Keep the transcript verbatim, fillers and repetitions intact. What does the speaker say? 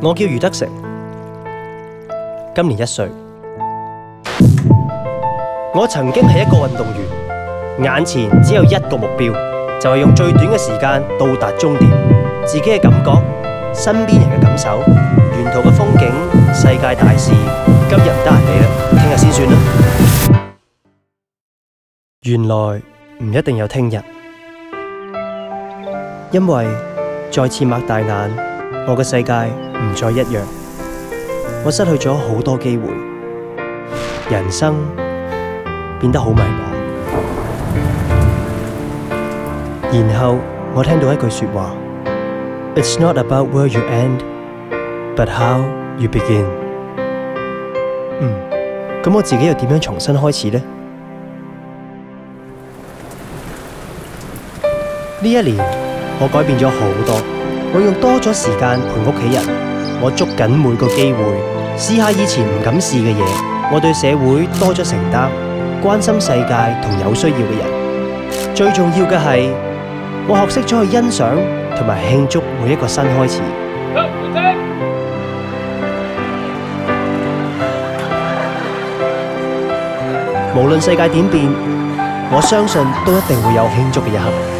我叫余德成，今年一歲。我曾經係一個運動員，眼前只有一個目標，就係用最短嘅時間到達終點。自己嘅感覺、身邊人嘅感受、沿途嘅風景、世界大事，今日唔得閒理啦，聽日先算啦。原來唔一定有聽日，因為再次擘大眼，我嘅世界唔再一樣。我失去咗好多機會，人生變得好迷茫。然後我聽到一句說話 ：It's not about where you end, but how you begin。嗯，咁我自己又點樣重新開始呢？呢一年我改變咗好多，我用多咗時間陪屋企人，我捉緊每個機會，試下以前唔敢試嘅嘢。我對社會多咗承擔，關心世界同有需要嘅人。最重要嘅係，我學識咗去欣賞同埋慶祝每一個新開始。無論世界點變，我相信都一定會有慶祝嘅一刻。